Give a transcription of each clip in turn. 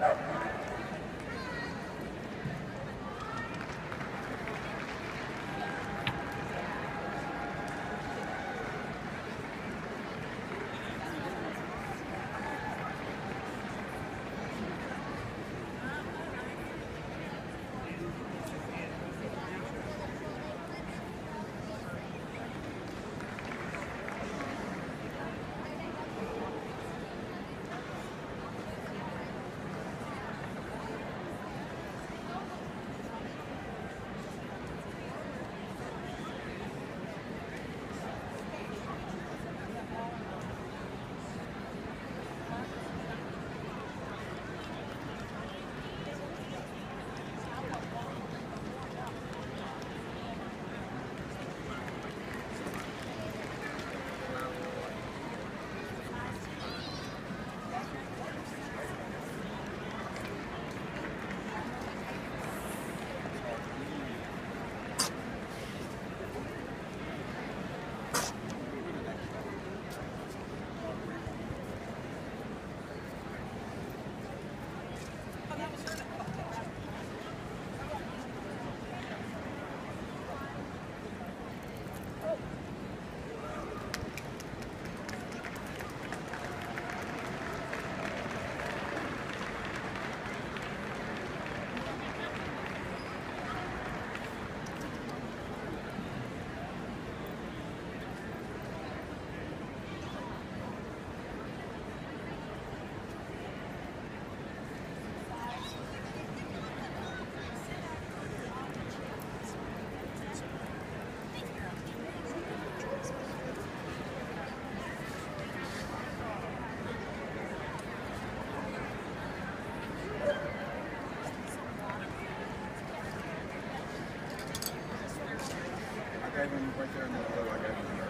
Right there in the middle, I gave him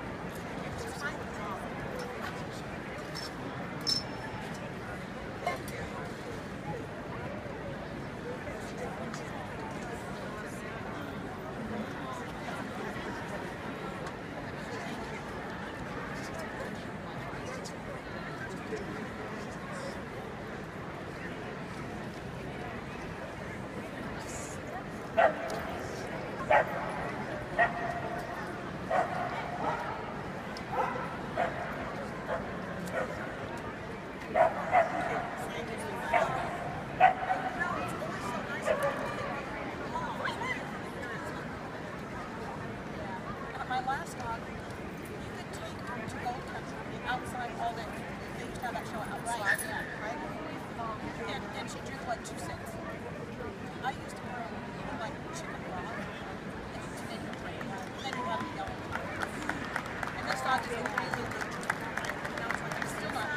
my last dog, you could take her to Gold Country outside all day. They used to have that show outside, right? And she drew like 2 cents. I used to put her like chicken broth and tomato drink. Then you have the yellow. And this dog is a really good. Now it's like, I'm still not.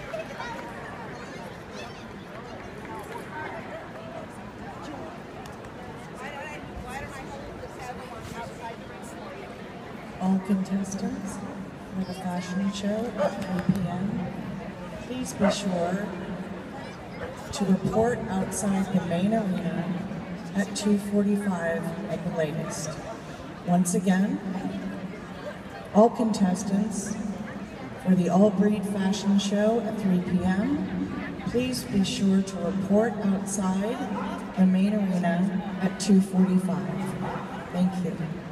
Why don't I hold the saddle on outside the race for you? All contestants for the fashion show at 3 p.m. Please be sure to report outside the main arena at 2:45 at the latest. Once again, all contestants for the all-breed fashion show at 3 p.m. Please be sure to report outside the main arena at 2:45. Thank you.